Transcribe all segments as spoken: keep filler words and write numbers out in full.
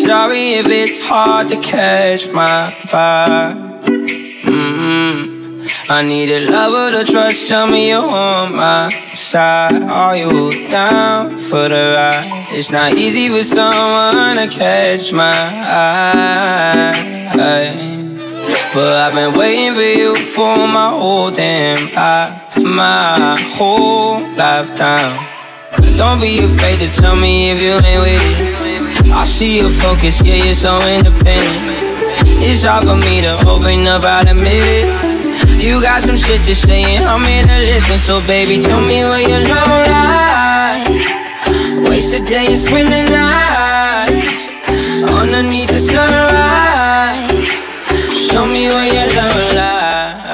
sorry if it's hard to catch my vibe. Mm-hmm. I need a lover to trust, tell me you're on my side. Are you down for the ride? It's not easy for someone to catch my eye, but I've been waiting for you for my whole damn life, my whole lifetime. Don't be afraid to tell me if you ain't with it. I see your focus, yeah, you're so independent. It's hard for me to open up, I'll admit it. You got some shit to say and I'm here to listen. So baby, tell me where your love lies. Waste a day and spend the night underneath the sunrise. Show me where your love lies.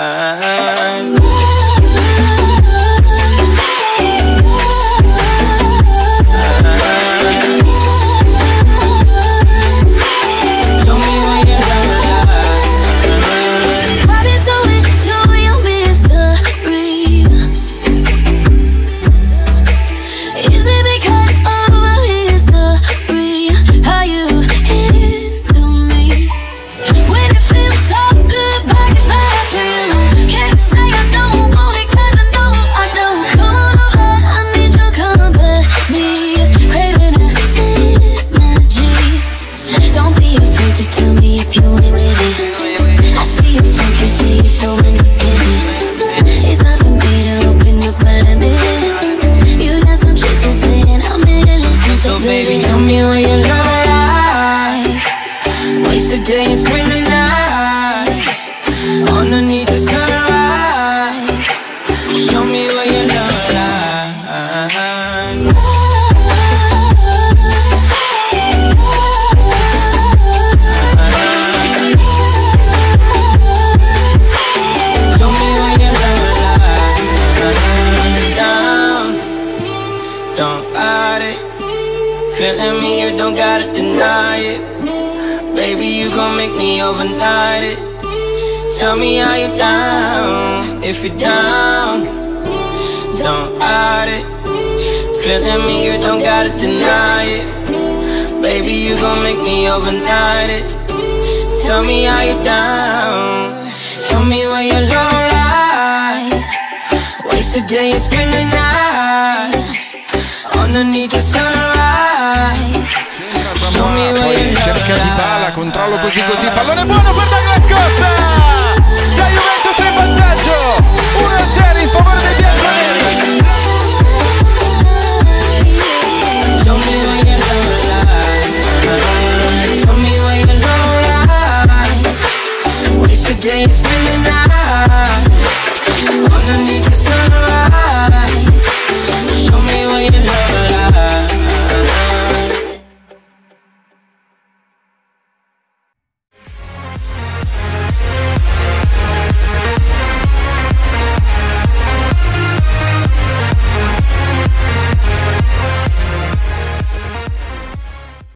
Overnight it. Tell me how you down. If you're down, don't hide it. Feeling me, you don't gotta deny it. Baby, you gon' make me overnight it. Tell me how you down. Tell me where your love lies. Waste a day and spend the night underneath the sunrise. Poi cerca di palla, controllo così così, pallone buono per Douglas Costa! La Juventus è in vantaggio, uno a zero in favore dei bianconeri. Show me where you